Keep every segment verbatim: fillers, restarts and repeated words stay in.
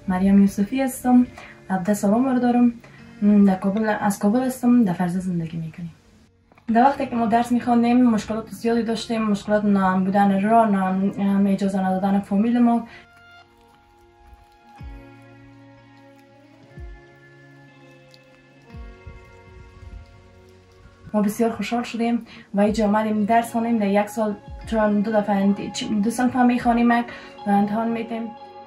مریم یوسفی هستم. هفده سال عمر دارم. در کابل از کابل هستم. در فرزه زندگی میکنیم. در وقتی که ما درس میخواندیم مشکلات زیادی داشتیم. مشکلات نام بودن راه، نام اجازه ندادن فامیل ما. ما بسیار خوشحال شدیم و اینجا آمدیم درس خوانیم. در یک سال چون دو دفعه دو صنف هم میخوانیم و امتحان میدیم.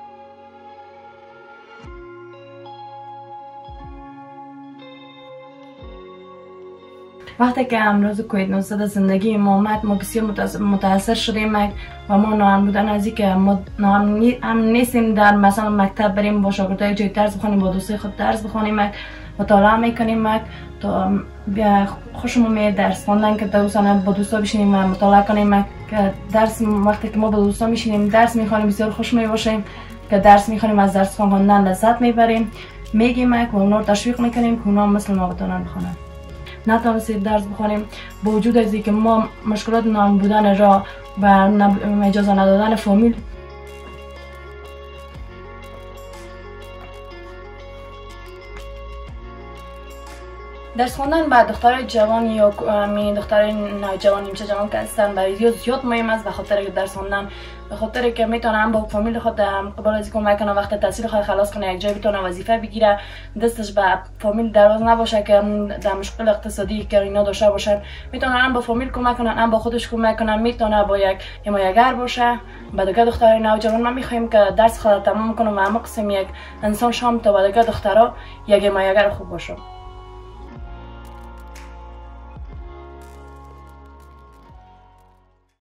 وقتی که امروز کووید نوزده زندگی ما آمد ما بسیار متاثر شدیم و ما ناامن بودن از اینکه ما ناامن نیستیم در مثلا مکتب بریم با شاگردای جای درس بخونیم، با دوستای خود درس بخونیم، مطالعه میکنیم تا خوشمون میاد درس خواندن که دوستانه با دوستا بشینیم و مطالعه کنیم. که درس وقتی که ما با دوستا میشینیم درس میخوانیم بسیار خوش میباشیم که درس میخوانیم، از درس خواندن لذت میبریم، میگیم و اونا رو تشویق میکنیم که اونا مثل ما بتونن بخونن. نتونستیم درس بخونیم با وجود از اینکه ما مشکلات نام بودن راه و اجازه ندادن فامیل. درس خواندن با دخترای جوان یا می دخترای نوجوان نیمچه جوان که هستن برای زیاد مهم است. به خاطر که درس خواندن به خاطر که میتونن با فامیل خود قبل از اینکه کمک کنه وقت تحصیل خود خلاص کنه، یک جای بتونه وظیفه بگیره، دستش به فامیل دراز نباشه که در مشکل اقتصادی که اینا داشته باشن، میتونن هم با فامیل کمک کنن هم با خودش کمک کنن، میتونه با یک حمایتگر باشه. با دیگه دخترای نوجوان ما میخوایم که درس خود تمام کنه و همه قسم یک انسان شام تا با دیگه دخترها یک حمایتگر خوب باشه.